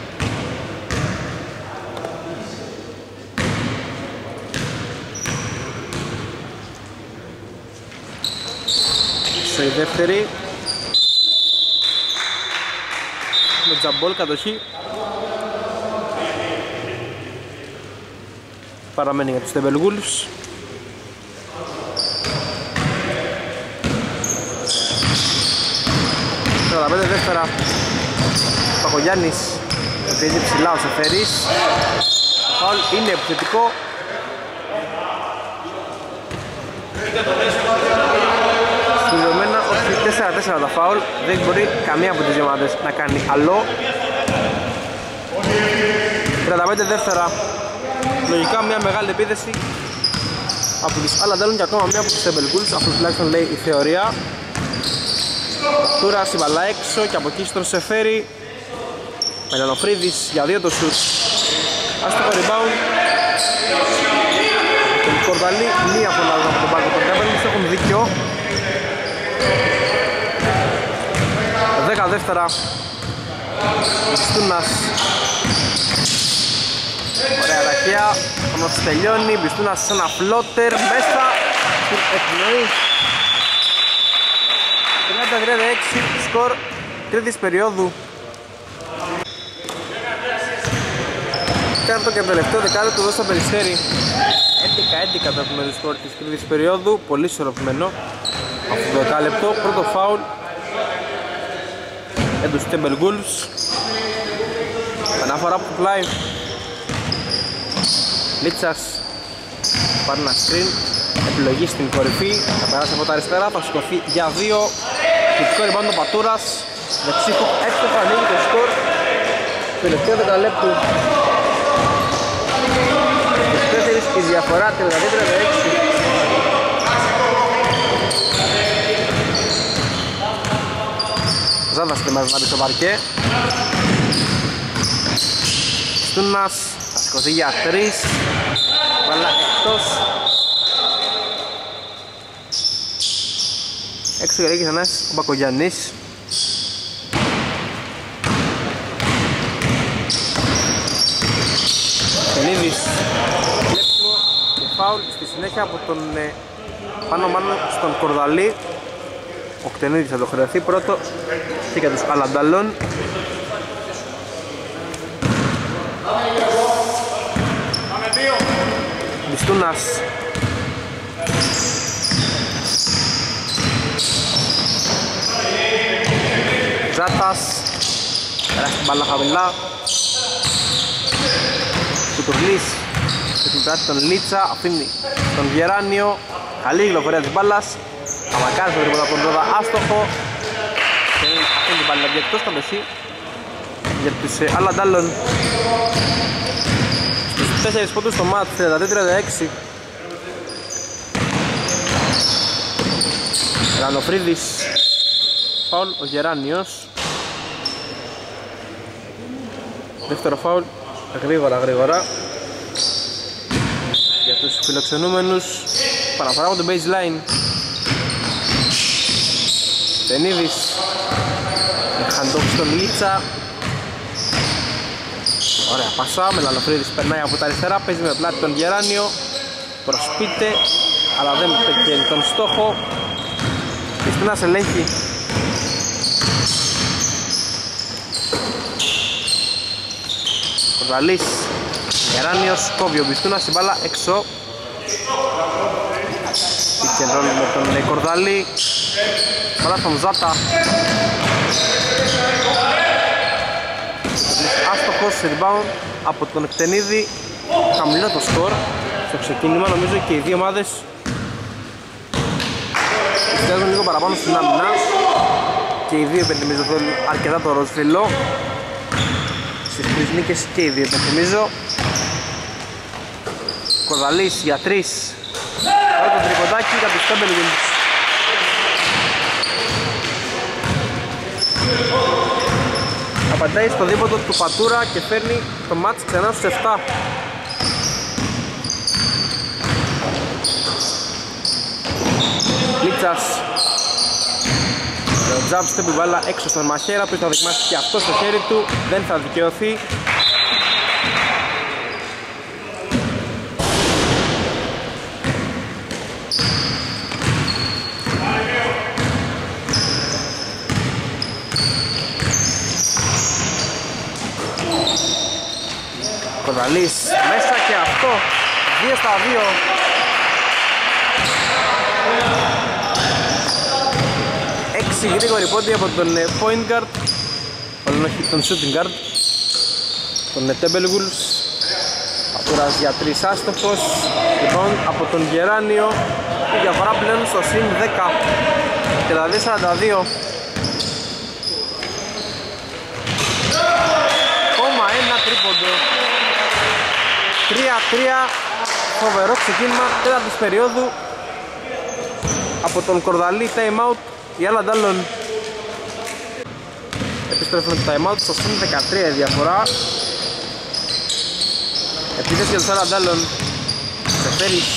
Σε η δεύτερη. Με τζαμπόλ κατοχή. Παραμένει για τους Τεμπελγούλους. τριάντα πέντε δεύτερα. Πακογιάννης παίζει ψηλά ο Σεφέρης. Το φάουλ είναι επιθετικό. Στην δεδομένα ότι τέσσερα τέσσερα τα φάουλ, δεν μπορεί καμία από τις δύο ομάδες να κάνει άλλο. τριάντα πέντε δεύτερα. Λογικά μια μεγάλη επίδεση από τους άλλα ντέλουν και ακόμα μια από τους Τεμπελγούλους. Αυτό τουλάχιστον λέει η θεωρία. Τώρα συμπαλά έξω και από εκεί στον Σεφέρη. Μελανοφρίδης για δύο το σουτ. Άστοχο rebound. Τον Κορδαλή, μία φωνάζουν από τον πάγκο των Τεμπελγούλους, έχουν δίκιο. δέκα δεύτερα. Μπιστούνας. Ωραία ταχεία, όμως τελειώνει. Μπιστούνας σε ένα φλότερ μέσα στην εκπνοή. τριάντα τριάντα έξι σκορ τρίτης περίοδου. Κάρτο και το τελευταίο δεκάλεπτο εδώ στο Περιστέρι. έντεκα έντεκα το έχουμε το σκορ της τρίτης περίοδου. Πολύ ισορροπημένο αυτό το δεκάλεπτο. Πρώτο φάουλ για τους Timberwolves. Αναφορά από το πλάι. Λίτσας πάρει ένα screen, επιλογή στην κορυφή, θα περάσει από τα αριστερά, θα σηκωθεί για δύο. Κριτικό rebound ο Πατούρας, δεξί του εύστοχα ανοίγει το σκορ. Τελευταίο δεκαλέπτου. είκοσι τέσσερα η διαφορά, τριάντα δύο τριάντα έξι. Ζάδας ετοιμάζει να μπει στο παρκέ. Στούνας θα σηκωθεί για τρεις. Βάλα εκτός. Έξω για λίγες ανάσεις ο Μπακογιάννης. Κενίδης κλέψιμο και φάουλ στη συνέχεια από τον ε, πάνω μάλλον στον Κορδαλή. Ο Κτενίδης θα το χρειαστεί πρώτο και για τους Αλανταλών. Μπιστούνας. Ζάτας. Περάσει την μπάλα χαμηλά. Κουτουρλής. Και την πράτη τον Λίτσα. Αφήνει τον Γεράνιο. Καλή κυκλοφορία της μπάλας. Αμακάρι στο τρίποτα από τον Ρόδα, άστοχο. Και αφήνει την μπάλα να βγει εκτός κατοχή για τους Αλαντάλων. Στους τέσσερις πόντους στο μάτς, τριάντα δύο τριάντα έξι. Ρανοφρίδης, φάουλ ο Γεράνιος. Δεύτερο φάουλ, γρήγορα γρήγορα για τους φιλοξενούμενους. Παραφορά από το baseline. Τενίδης με χαντόφι στον Λίτσα. Ωραία πάσα, Μελανοφρίδης περνάει από τα αριστερά, παίζει με πλάτη τον Γεράνιο. Προσπείται, αλλά δεν πετυχαίνει τον στόχο. Πιστούνας ελέγχει. Κορδαλής, Γεράνιος, κόβει ο Πιστούνας, η μπάλα έξω. Pick and roll με τον Κορδαλή. Μπάλα στον Ζάτα. Άστοχος, rebound από τον Εκτενίδη. Χαμηλό το σκορ στο ξεκίνημα, νομίζω και οι δύο ομάδες πιστεύουν λίγο παραπάνω στην άμυνα. Και οι δύο υπενθυμίζω θέλουν αρκετά το ροζφυλλό. Στις τρεις νίκες και οι δύο υπενθυμίζω. Κορδαλής για τρεις. Πρώτο τρικοντάκι για τους Timberwolves. Απαντάει στο δίποτο του Πατούρα και φέρνει το μάτς ξανά στους επτά. Λίτσας. Το jump step μπάλα έξω στον μαχαίρα που θα δοκιμάσει και αυτό στο χέρι του. Δεν θα δικαιωθεί. Κορδαλής μέσα και αυτό, δύο στα δύο. Έξι γρήγοροι πόντοι από τον point guard, όλον όχι τον shooting guard, τον Timberwolves. Πατούρας για τρεις άστοχος, λοιπόν από τον Γεράνιο. Η διαφορά πλέον στο συν δέκα, τριάντα δύο σαράντα δύο. Ακόμα ένα τρίποντο. τρία τρία, φοβερό ξεκίνημα τέταρτης περίοδου από τον Κορδαλή. Time out, η Αλαντάλων επιστρέφουν το time out, στο συν δεκατρία η διαφορά. Επίθεση για τους Αλαντάλων. Σεφέρης,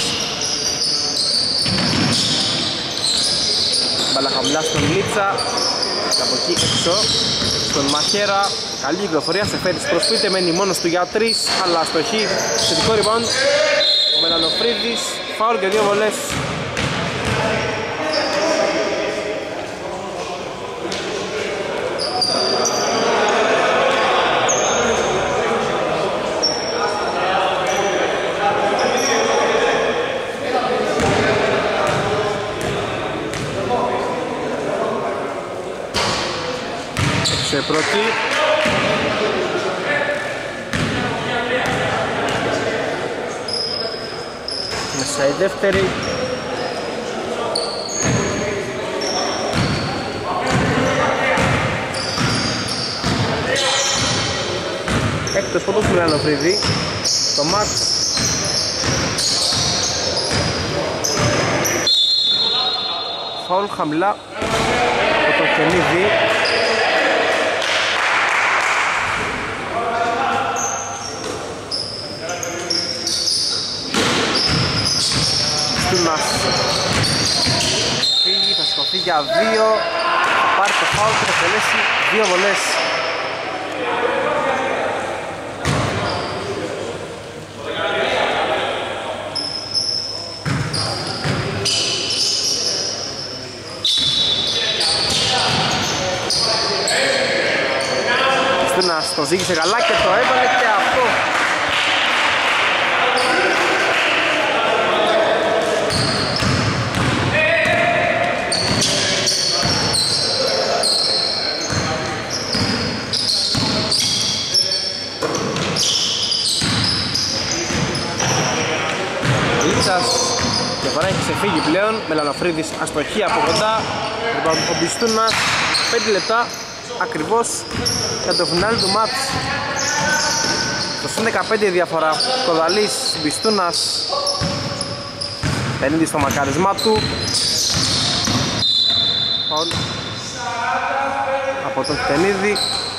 μπάλα χαμηλά στον Λίτσα και από εκεί έξω στον Μαχαίρα. Καλή κυκλοφορία, Σεφέρης προσποιείται, μένει μόνος του για τρεις, αλλά αστοχή, θετικό rebound. Ο Μελανοφρίδης, φάουλ και δύο βολές. σε πρώτη. Μέσα η δεύτερη. Έκτος πόντος του Λανοφρίδη. Το μάτς. Φαουλ χαμηλά από το Κενίδη. Στούνας φύγει, θα σηκωθεί για δύο, θα πάρει το φάουλ και θα τελέσει δύο βολές. Στούνας το ζήγησε καλά και το έβαλε και αυτό. Και φορά έχει ξεφύγει πλέον με Λανοφρίδης αστοχή από κοντά. Ο Μπιστούνας πέντε λεπτά ακριβώς για το φινάλι του μάτς. Το συν δεκαπέντε η διαφορά. Κοδαλής, Μπιστούνας, πενήντα στο μακαρισμά του. Φαουλ από τον Χτενίδη.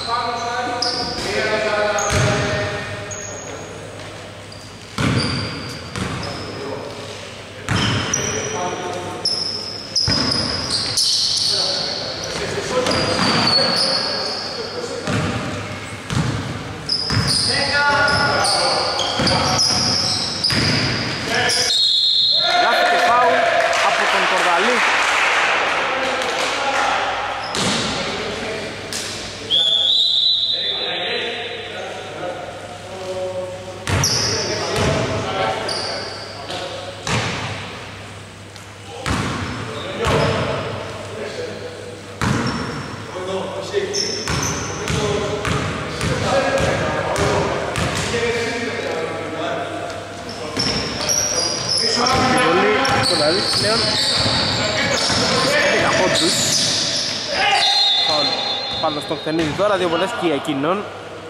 Πάνω στο Χτενίδη τώρα, δύο βολές και εκείνον.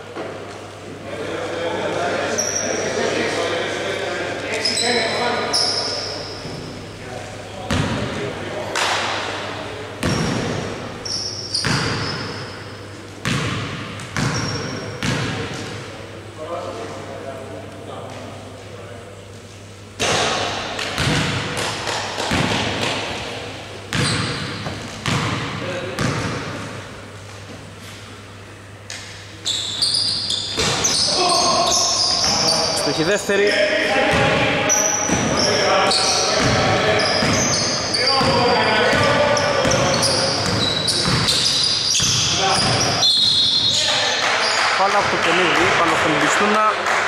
Έχει δεύτερη. Πάνω από το Κενίδη, πάνω από τον Μπιστούνα.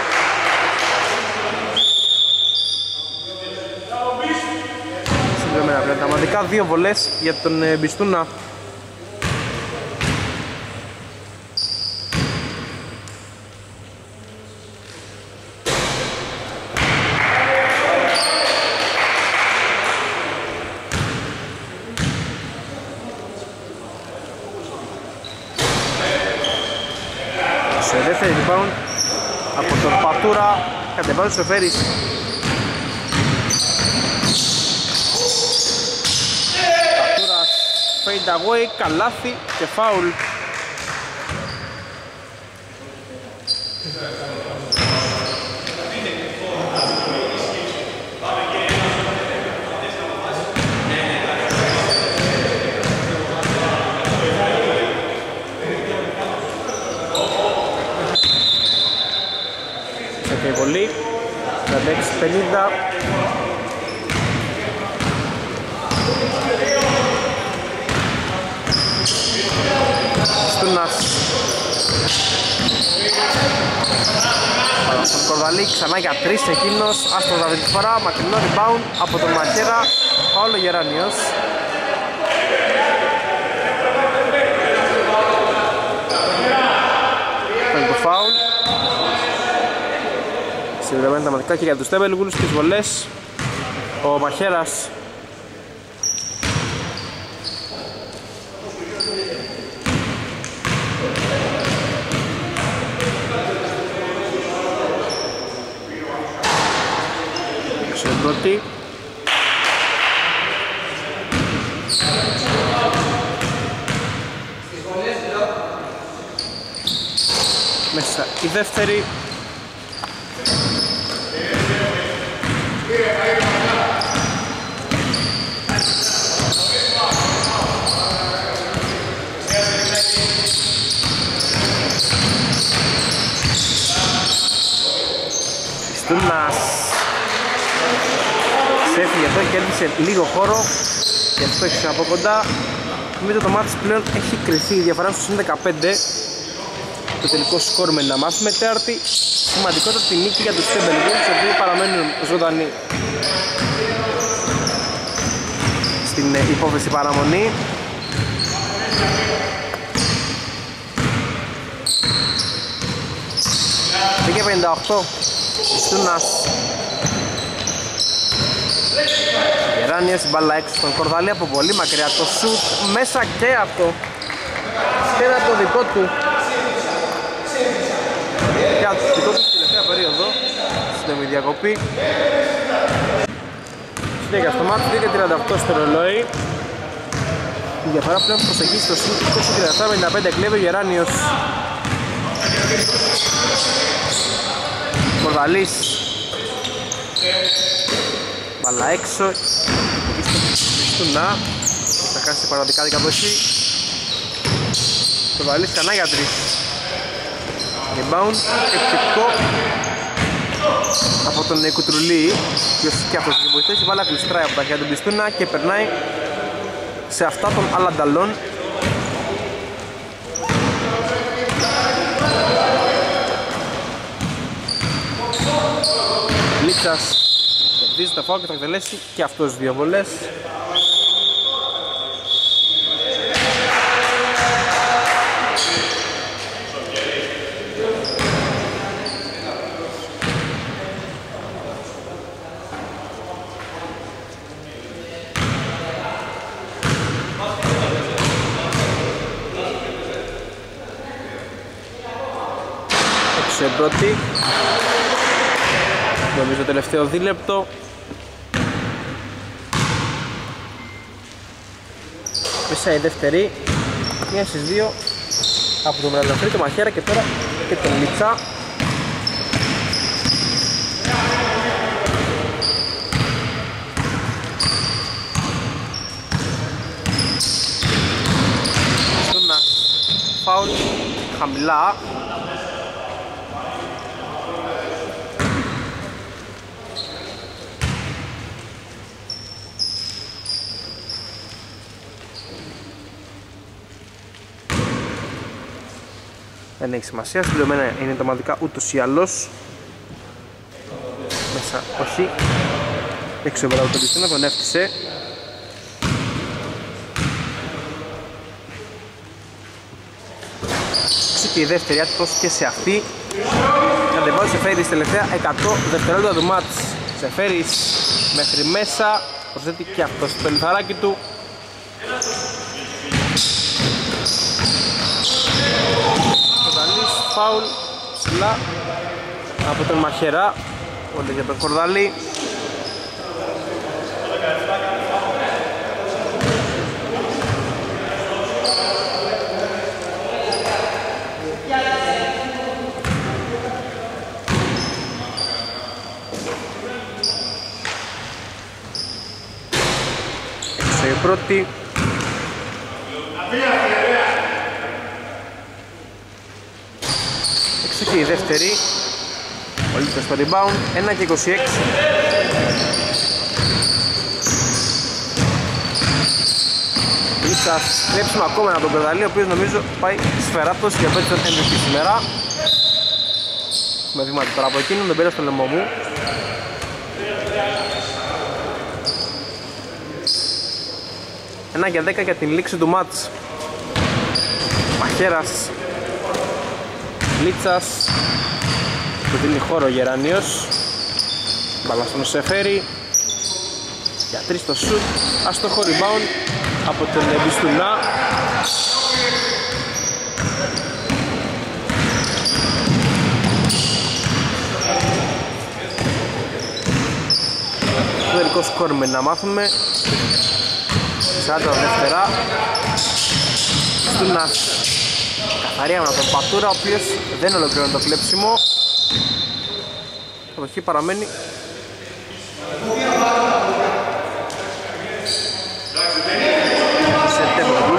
Συμπληρωμένα πλέον τα μαντικά, δύο βολές για τον Μπιστούνα. Δεύτερη rebound από τον Πατούρα, κατεβάζει ο Σοφέρης. Πατούρας fade away, καλάθι και φάουλ. Και βολή τριάντα έξι πενήντα. Στούνας πάνω στον Κορδαλή, ξανά για τρεις εκείνος, άστος αυτή τη φορά, μακρινό rebound από τον Μαχέρα, Παόλο Γεράνιος. Πραγματικά και για τους Τέμπελγουλους τις βολές ο Μαχέρας. Έξω η πρώτη. Μέσα η δεύτερη. Στούνας ξέφυγε εδώ και έλειψε λίγο χώρο και αυτό έχει από κοντά. Νομίζω το μάτς πλέον έχει κρυφθεί, η διαφορά στους είναι δεκαπέντε. Το τελικό σκορ με να μάθουμε τέταρτη. Σημαντικότατη νίκη για τους Τέμπελγουλς, οι οποίοι παραμένουν ζωντανοί στην υπόθεση παραμονή. Πήγε πενήντα οκτώ. Στούνας. Γεράνιος, μπάλα έξω στον Κορδαλή από πολύ μακριά. Το σουτ μέσα και αυτό. Πέρα το δικό του. Και το δικό του στην τελευταία περίοδο. Στην διακοπή. Συνέχεια στο μάτι, δύο και τριάντα οκτώ στο ρολόι. Η διαφορά πλέον προσεγγίσει το σουτ είκοσι τριάντα επτά πενήντα πέντε. Κλέβει ο Γεράνιος. Κορδαλής. Μπάλα έξω. Στούνα. Θα χάσει παραδικά δεκαπόσι. Κορδαλής κανά για τρεις. Rebound. Επιθετικό από τον Κουτρουλή. Και αυτός έχει βοηθήσει. Η μπάλα κλειστράει από τα χέρια του Μπιστούνα και περνάει σε αυτά των Αλανταλών. Λίτσας κερδίζει το φάουλ και θα εκτελέσει και αυτός δύο βολές. Έξω η πρώτη. Νομίζω το τελευταίο δίλεπτο. Μέσα η δεύτερη. Μία στις δύο από τον Βραλαφρή, το Μαχαίρα και τώρα και τον Λίτσα. Στούνας. Φάουλ χαμηλά. Δεν έχει σημασία, συμπληρωμένα είναι τα ομαδικά ούτως ή άλλως. Μέσα όχι. Έξω από τον Πιστούνα, τον έφτιασε. Και η δεύτερη άτυπος και σε αυτή. Κατεβάζει σε Σεφέρης τελευταία εκατό δευτερόλεπτα του μάτς. Σεφέρης μέχρι μέσα, προσθέτει και αυτό στο λιθαράκι του. Φάουλ ψηλά από τον Μαχαιρά, όλοι για τον Κορδαλή. Έξω η πρώτη. Έξω και η δεύτερη. Ο Λίτος στο rebound, ένα και είκοσι έξι. Λίτσας κλέψουμε ακόμα από τον Κορδαλή, ο οποίος νομίζω πάει σφαιράτος και απέτυχε τον εμ βι πι σήμερα. Με βήματα τώρα από εκείνον, τον πήρα στο λαιμό μου. ένα για δέκα για την λήξη του μάτς. Μαχαίρας. Λίτσας. Του δίνει χώρο ο Γεράνιος. Μπάλα στον Σεφέρη για τρεις στο σουτ, αστοχό rebound από τον Μπιστουνά. Το τελικό σκορ με να μάθουμε σαράντα δεύτερα. Στούνας καθαρή άμυνα τον Πατούρα, ο οποίος δεν ολοκληρώνει το κλέψιμο. Το χ παραμένει σε τέμπο.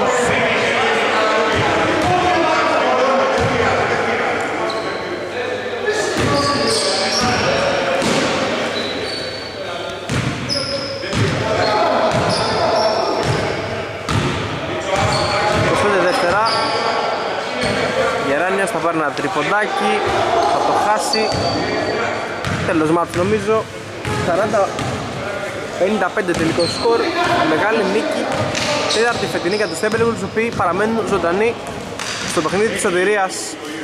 Γεράνιος θα πάρει ένα τριποντάκι, θα το χάσει. Τέλος μάτς νομίζω. σαράντα πενήντα πέντε τελικό σκορ. Μεγάλη νίκη. Τέταρτη φετινή για τους Timberwolves, οι οποίοι παραμένουν ζωντανοί στο παιχνίδι της σωτηρίας.